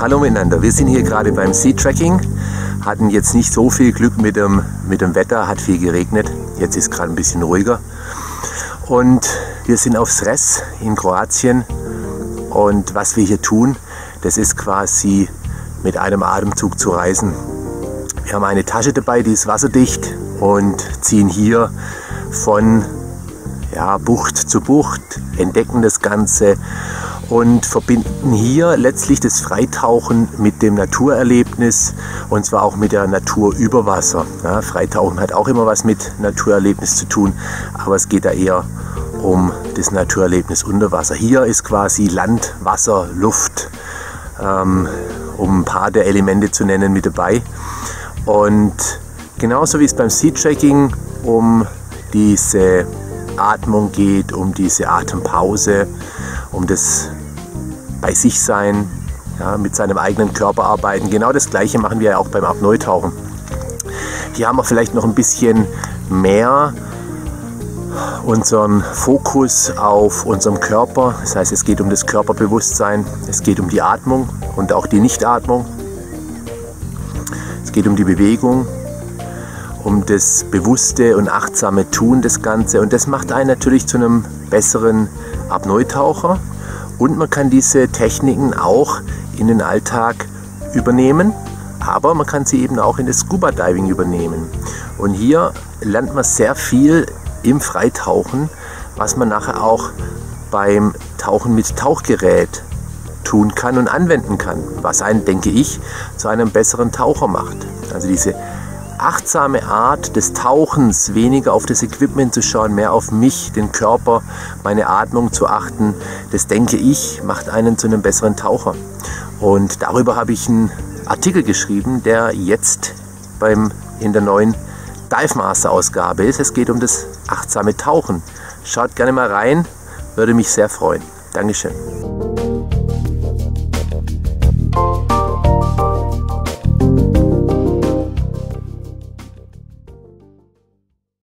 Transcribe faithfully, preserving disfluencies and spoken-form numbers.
Hallo miteinander, wir sind hier gerade beim Sea Trekking, hatten jetzt nicht so viel Glück mit dem, mit dem Wetter, hat viel geregnet, jetzt ist gerade ein bisschen ruhiger und wir sind auf Sres in Kroatien und was wir hier tun, das ist quasi mit einem Atemzug zu reisen. Wir haben eine Tasche dabei, die ist wasserdicht und ziehen hier von ja, Bucht zu Bucht, entdecken das Ganze und verbinden hier letztlich das Freitauchen mit dem Naturerlebnis und zwar auch mit der Natur über Wasser. Ja, Freitauchen hat auch immer was mit Naturerlebnis zu tun, aber es geht da eher um das Naturerlebnis unter Wasser. Hier ist quasi Land, Wasser, Luft, ähm, um ein paar der Elemente zu nennen, mit dabei. Und genauso wie es beim Sea Trekking um diese Atmung geht, um diese Atempause, um das bei sich sein, ja, mit seinem eigenen Körper arbeiten. Genau das Gleiche machen wir ja auch beim Apnoe-Tauchen. Hier haben wir vielleicht noch ein bisschen mehr unseren Fokus auf unserem Körper. Das heißt, es geht um das Körperbewusstsein, es geht um die Atmung und auch die Nichtatmung. Es geht um die Bewegung, um das bewusste und achtsame Tun des Ganze. Und das macht einen natürlich zu einem besseren Apnoe-Taucher. Und man kann diese Techniken auch in den Alltag übernehmen, aber man kann sie eben auch in das Scuba-Diving übernehmen. Und hier lernt man sehr viel im Freitauchen, was man nachher auch beim Tauchen mit Tauchgerät tun kann und anwenden kann, was einen, denke ich, zu einem besseren Taucher macht. Also diese achtsame Art des Tauchens, weniger auf das Equipment zu schauen, mehr auf mich, den Körper, meine Atmung zu achten, das, denke ich, macht einen zu einem besseren Taucher. Und darüber habe ich einen Artikel geschrieben, der jetzt beim, in der neuen Dive Master Ausgabe ist. Es geht um das achtsame Tauchen. Schaut gerne mal rein, würde mich sehr freuen. Dankeschön.